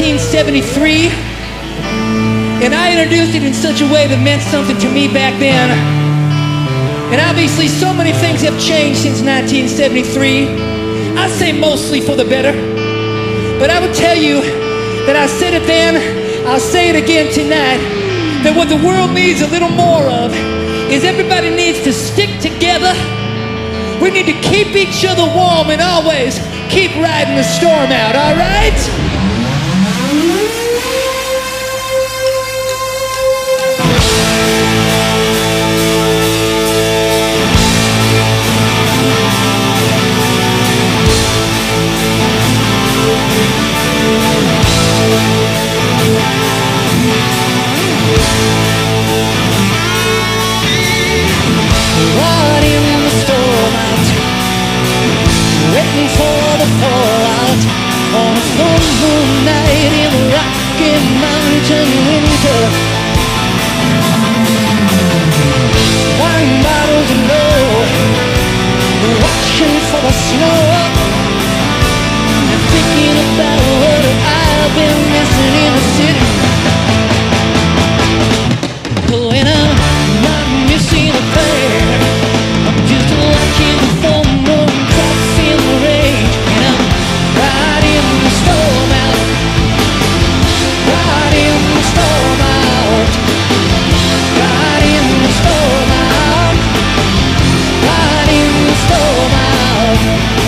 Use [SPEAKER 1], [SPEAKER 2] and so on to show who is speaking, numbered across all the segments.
[SPEAKER 1] 1973, and I introduced it in such a way that meant something to me back then. And obviously so many things have changed since 1973. I'd say mostly for the better, but I would tell you that I said it then, I'll say it again tonight, that what the world needs a little more of is everybody needs to stick together. We need to keep each other warm and always keep riding the storm out, all right? Waiting for the fallout on a full moon night in the Rocky Mountain winter. Wine bottles low, watching for the snow, and thinking about what I've been missing in the city. When I'm not missing a thing, I'm just watching the full moon cross in the rain, and I'm riding the storm out, riding the storm out, riding the storm out, riding the storm out.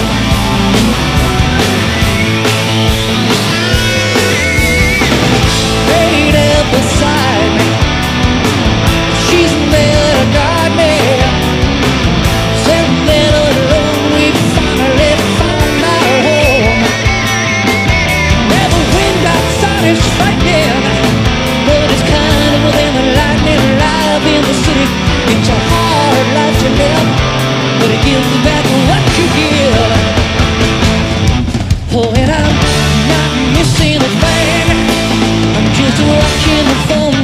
[SPEAKER 1] Right there beside me, she's there to guide me. It's frightening, but it's kind of within the lightning. Life in the city, it's a hard life to live, but it gives back what you give. Oh, and I'm not missing a thing, I'm just watching the phone